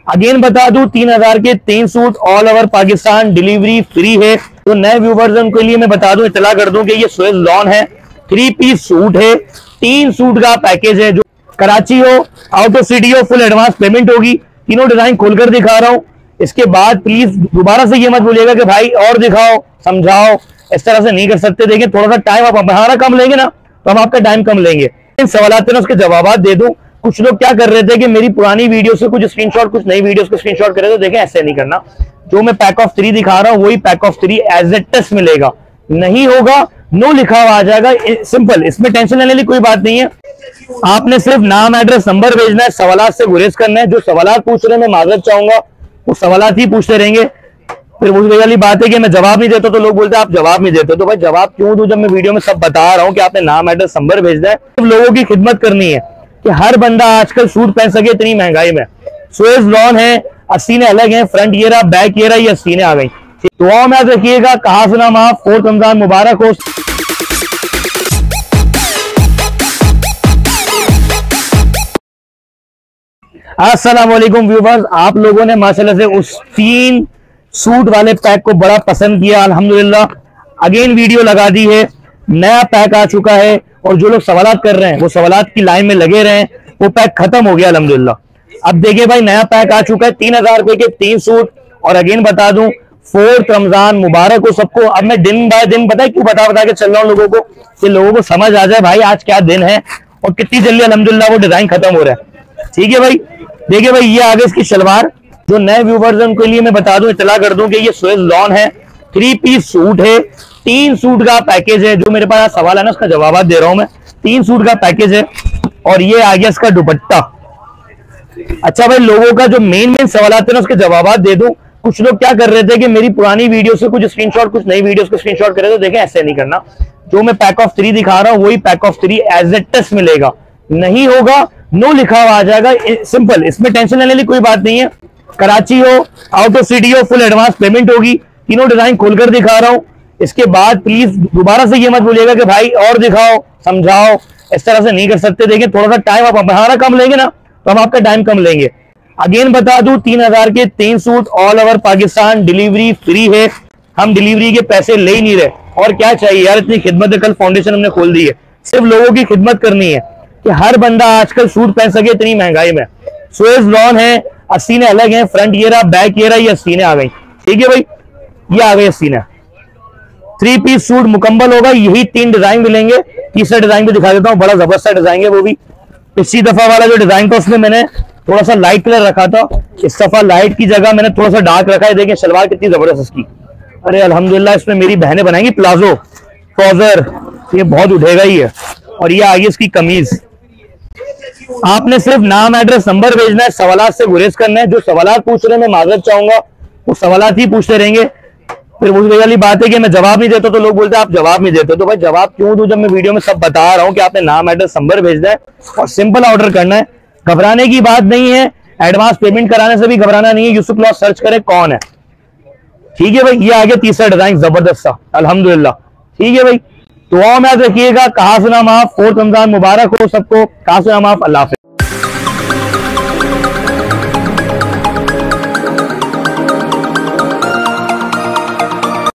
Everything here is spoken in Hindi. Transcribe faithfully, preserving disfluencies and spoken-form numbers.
अगेन बता दूं, तीन हजार के तीन suit all over Pakistan, delivery free है। तो नए व्यूवर्स उनके लिए मैं बता दूं, इतला कर दूं कि ये सुएज लॉन है, थ्री पीस सूट है, तीन सूट का पैकेज है। जो कराची हो, आउट ऑफ सिटी हो, फुल एडवांस पेमेंट होगी। तीनों डिजाइन खोलकर दिखा रहा हूं। इसके बाद प्लीज दोबारा से ये मत बोलिएगा कि भाई और दिखाओ, समझाओ, इस तरह से नहीं कर सकते। देखिए थोड़ा सा टाइम आप हमारा कम लेंगे ना, तो हम आपका टाइम कम लेंगे। इन सवालात में उसके जवाब दे दूं। कुछ लोग क्या कर रहे थे कि मेरी पुरानी वीडियो से कुछ स्क्रीनशॉट, कुछ नई वीडियोस के स्क्रीनशॉट कर रहे थे। देखें ऐसे नहीं करना। जो मैं पैक ऑफ थ्री दिखा रहा हूं वही pack of three as a test मिलेगा। नहीं होगा नो लिखा हुआ आ जाएगा, सिंपल। इसमें टेंशन लेने की कोई बात नहीं है। आपने सिर्फ नाम, एड्रेस, नंबर भेजना है, सवालात से गुरेज करना है। जो सवालात पूछ रहे हैं मैं माजरत चाहूंगा, वो सवालात ही पूछते रहेंगे। फिर वही वाली बात है कि मैं जवाब नहीं देता तो लोग बोलते हैं आप जवाब नहीं देते। तो भाई जवाब क्यों दूं जब मैं वीडियो में सब बता रहा हूं कि आपने नाम, एड्रेस, नंबर भेजना है। सिर्फ लोगों की खिदमत करनी है कि हर बंदा आजकल सूट पहन सके इतनी महंगाई में। सुएज लॉन है, अस्सीने अलग हैं, फ्रंट ये रहा, बैक ये रहा, ये अस्सीने आ गई। दुआ में याद रखिएगा। कहा सुना माफ, फोर्थ रमजान मुबारक हो। अस्सलाम वालेकुम व्यूवर्स, आप लोगों ने माशाल्लाह से उस तीन सूट वाले पैक को बड़ा पसंद किया, अल्हम्दुलिल्लाह। अगेन वीडियो लगा दी है, नया पैक आ चुका है। और जो लोग सवालात कर रहे हैं वो सवालात की लाइन में लगे रहे हैं, वो पैक खत्म हो गया अल्हम्दुलिल्लाह। अब देखिए भाई नया पैक आ चुका है, तीन हजार रुपए के तीन सूट। और अगेन बता दूं, फोर्थ रमजान मुबारक हो सबको। अब मैं दिन बाय दिन पता है क्यों बता बता के चल रहा हूँ लोगों को, कि लोगों को समझ आ जाए भाई आज क्या दिन है और कितनी जल्दी अल्हम्दुलिल्लाह वो डिजाइन खत्म हो रहा है। ठीक है भाई, देखिए भाई ये आगे इसकी शलवार। जो नए व्यूवर्स हैं उनके लिए मैं बता दूं, इतला कर दूं कि ये सुएज लॉन है, थ्री पीस सूट है, तीन सूट का पैकेज है। जो मेरे पास सवाल है ना उसका जवाब दे रहा हूं मैं। तीन सूट का पैकेज है और ये आ गया इसका दुपट्टा। अच्छा भाई, लोगों का जो मेन मेन सवाल है ना उसके जवाब दे दूं। कुछ लोग क्या कर रहे थे कि मेरी पुरानी वीडियो से कुछ स्क्रीनशॉट, कुछ नई वीडियोस के स्क्रीनशॉट कर रहे थे। देखें ऐसे नहीं करना। जो मैं पैक ऑफ थ्री दिखा रहा हूं वही pack of three as a test मिलेगा। नहीं होगा नो लिखा हुआ आ जाएगा, सिंपल। इसमें टेंशन लेने की कोई बात नहीं है। कराची हो, आउट ऑफ सिटी हो, फुल एडवांस पेमेंट होगी। तीनों डिजाइन खोलकर दिखा रहा हूं। इसके बाद प्लीज दोबारा से ये मत बोलिएगा कि भाई और दिखाओ, समझाओ, इस तरह से नहीं कर सकते। देखिए थोड़ा सा टाइम आप हमारा कम लेंगे ना, तो हम आपका टाइम कम लेंगे। अगेन बता दूं, तीन हजार के तीन suit all over Pakistan, delivery free है। हम डिलीवरी के पैसे ले ही नहीं रहे। और क्या चाहिए यार, इतनी खिदमत है। कल फाउंडेशन हमने खोल दी है। सिर्फ लोगों की खिदमत करनी है कि हर बंदा आजकल सूट पहन सके इतनी महंगाई में। सुएज लॉन है, अस्सीने अलग हैं, फ्रंट ये रहा, बैक ये रहा, ये अस्सीने आ गई। ठीक है भाई, ये आ गई अस्सीने। थ्री पीस सूट मुकम्मल होगा। यही तीन डिजाइन मिलेंगे। तीसरा डिजाइन भी दिखा देता हूँ, बड़ा जबरदस्त डिजाइन है वो भी। पिछली दफा वाला जो डिजाइन था उसमें मैंने थोड़ा सा लाइट कलर रखा था, इस दफा लाइट की जगह मैंने थोड़ा सा डार्क रखा है। देखिए सलवार कितनी जबरदस्त इसकी। अरे अल्हम्दुलिल्लाह, इसमें मेरी बहनें बनाएंगी प्लाजो, ट्राउजर, ये बहुत उठेगा ही है। और ये आगे इसकी कमीज। आपने सिर्फ नाम, एड्रेस, नंबर भेजना है, सवालात से गुरेज करना है। जो सवालात पूछ रहे हैं मैं माजरत चाहूंगा, वो सवालात ही पूछते रहेंगे। फिर वही वाली बात है कि मैं जवाब नहीं देता तो लोग बोलते हैं आप जवाब नहीं देते। तो भाई जवाब क्यों दूं जब मैं वीडियो में सब बता रहा हूं कि आपने नाम, एड्रेस, नंबर भेजना है और सिंपल ऑर्डर करना है। घबराने की बात नहीं है, एडवांस पेमेंट कराने से भी घबराना नहीं है। यूसुफ क्लॉथ सर्च करें कौन है। ठीक है भाई, ये आ गया तीसरा डिजाइन जबरदस्त सा, अल्हम्दुलिल्लाह। ठीक है भाई, दुआ में याद रखिएगा। कहा सुना माफ, फोर्थ रमजान मुबारक हो सबको। कहा सुना माफ, अल्लाह हाफिज़।